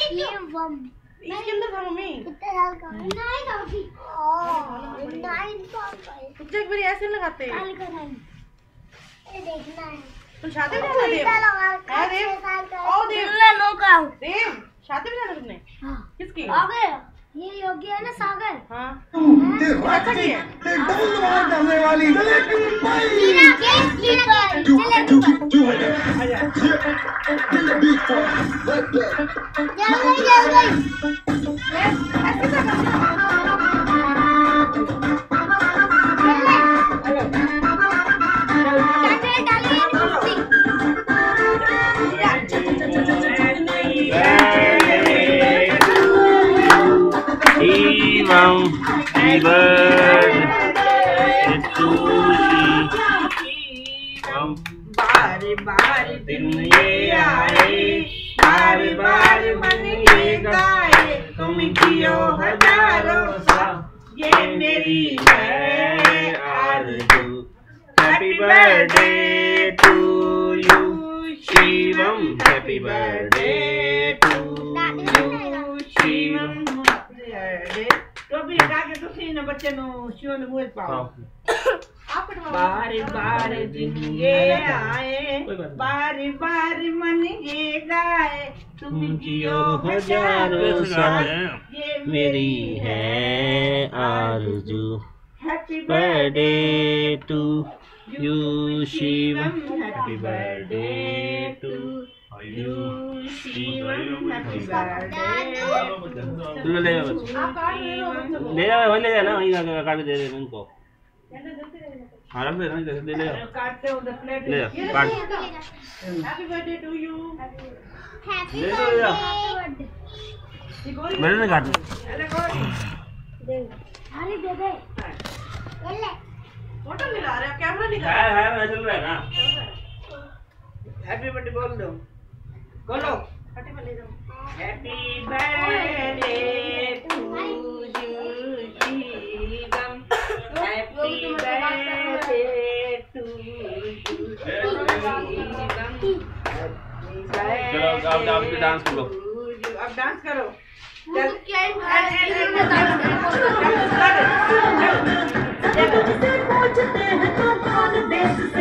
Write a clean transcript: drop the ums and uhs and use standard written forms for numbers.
इसके अंदर था मम्मी। कितने साल का? 9 काफी। 9 साल का। एक बार ऐसे लगाते हैं। ये देखना है। तुम शादी में जाना देव? है देव? आओ देव। देव शादी में जाना तुमने? हाँ। किसकी? सागर। ये योगी है ना सागर। हाँ। अच्छा की है? वाली Happy birthday to you. बारी बारी दिन ये आए, बारी बारी मन ये गाए, तुम जियो हजारों साल, ये मेरी है आरज़ू। Happy birthday to you, Shivam. Happy birthday to you, Shivam. टोपी लगा के तुसी ने बच्चे नु शिव ने मुंह पाओ। बारी बारी दिन ये आए, बारी बारी मन ये गाए, तुम जियो हजारों साल, ये मेरी है आरज़ू। Happy birthday to you Shivam. Happy birthday to you Shivam. Happy birthday. ले जा वहीं ले जा ना, वहीं काट दे दे उनको। हाँ रख दे ना, ले ले काटते हो द प्लेट ले जा काट। Happy birthday to you. Happy ले जा बर्थडे। मैंने नहीं काट। दे अरे दे दे। ले फोटो मिला रहे हो, कैमरा निकाल। है मैं चल रहा है ना। हैप्पी बर्थडे बोल दो, बोलो। हैप्पी बर्थडे दो। Happy birthday to you Shivam. Happy birthday to you Shivam. चलो अब डांस करो। अब डांस करो। क्या पूछते हैं तो कौन देश से